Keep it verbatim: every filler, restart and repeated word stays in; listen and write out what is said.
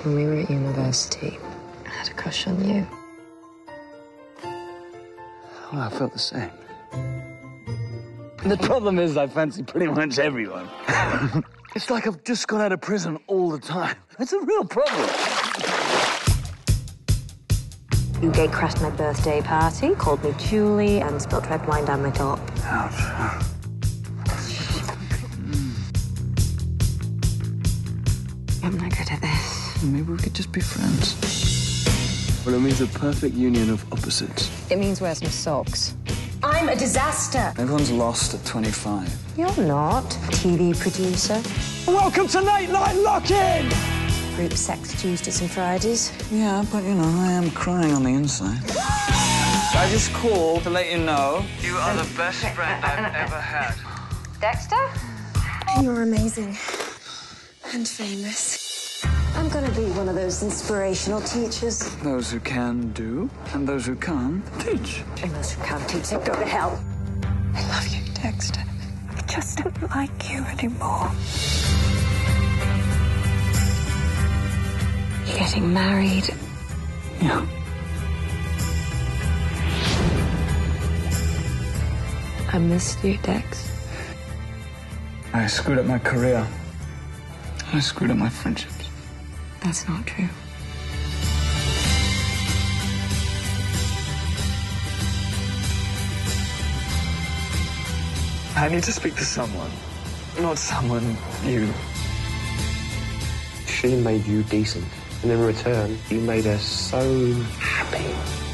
When we were at university, I had a crush on you. Well, I felt the same. The problem is I fancy pretty much everyone. It's like I've just got out of prison all the time. It's a real problem. You gate crashed my birthday party, called me Julie, and spilled red wine down my top. Ouch. I'm not good at this. Maybe we could just be friends. Well, it means a perfect union of opposites. It means wear some socks. I'm a disaster. Everyone's lost at twenty-five. You're not. T V producer. Welcome to Late Night Lock-In! Group sex Tuesdays and Fridays. Yeah, but, you know, I am crying on the inside. I just called to let you know you are the best friend I've ever had. Dexter? You're amazing. And famous. I'm gonna be one of those inspirational teachers. Those who can do, and those who can't teach. And those who can't teach, they go to hell. I love you, Dexter. I just don't like you anymore. You're getting married. Yeah. I missed you, Dex. I screwed up my career. I screwed up my friendships. That's not true. I need to speak to someone. Not someone, you. She made you decent, and in return, you made her so happy.